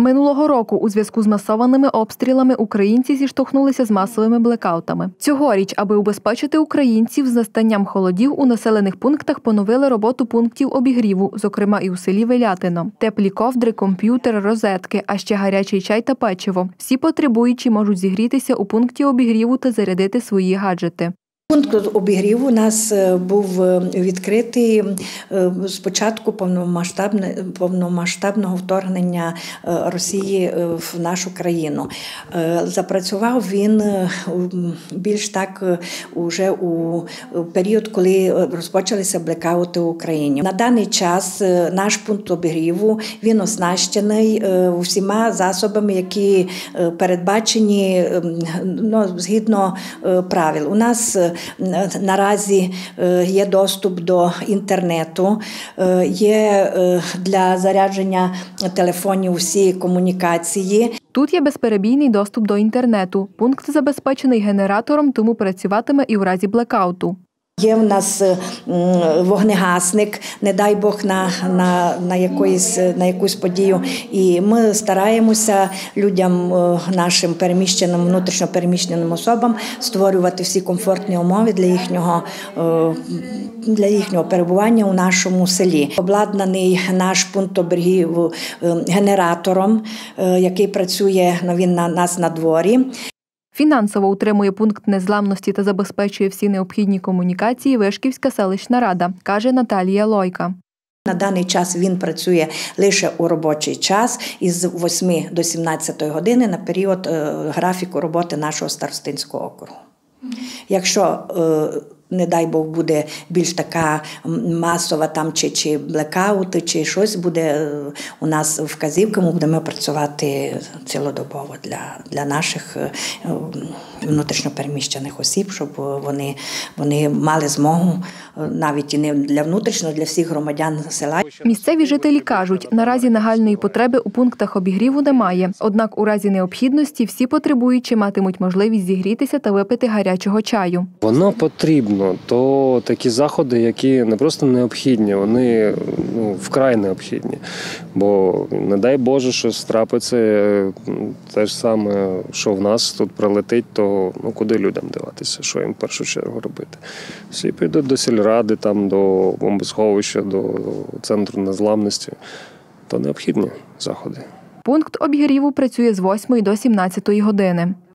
Минулого року у зв'язку з масованими обстрілами українці зіштовхнулися з масовими блекаутами. Цьогоріч, аби убезпечити українців з настанням холодів, у населених пунктах поновили роботу пунктів обігріву, зокрема і у селі Велятино. Теплі ковдри, комп'ютер, розетки, а ще гарячий чай та печиво. Всі потребуючі можуть зігрітися у пункті обігріву та зарядити свої гаджети. Пункт обігріву у нас був відкритий з початку повномасштабного вторгнення Росії в нашу країну. Запрацював він більш так уже у період, коли розпочалися блекаути в Україні. На даний час наш пункт обігріву, він оснащений всіма засобами, які передбачені згідно правил. У нас наразі є доступ до інтернету, є для зарядження телефонів всі комунікації. Тут є безперебійний доступ до інтернету. Пункт забезпечений генератором, тому працюватиме і в разі блекауту. Є в нас вогнегасник, не дай Бог, на якусь подію. І ми стараємося людям, нашим внутрішньо переміщеним особам створювати всі комфортні умови для їхнього перебування у нашому селі. Обладнаний наш пункт обігріву генератором, який працює, він на нас на дворі. Фінансово утримує пункт незламності та забезпечує всі необхідні комунікації Вишківська селищна рада, каже Наталія Лойка. На даний час він працює лише у робочий час із 8 до 17 години на період графіку роботи нашого старостинського округу. Якщо, не дай Бог, буде більш така масова чи блекаути, чи щось буде у нас вказівка, ми будемо працювати цілодобово для наших внутрішньопереміщених осіб, щоб вони мали змогу, навіть і не для внутрішнього, для всіх громадян села. Місцеві жителі кажуть, наразі нагальної потреби у пунктах обігріву немає. Однак у разі необхідності всі потребуючі матимуть можливість зігрітися та випити гарячого чаю. Воно потрібно. То такі заходи, які не просто необхідні, вони вкрай необхідні. Бо, не дай Боже, щось трапиться, те ж саме, що в нас тут прилетить, то куди людям диватися, що їм в першу чергу робити. Всі підуть до сільради, до бомбосховища, до центру незламності. То необхідні заходи. Пункт обігріву працює з 8 до 17 години.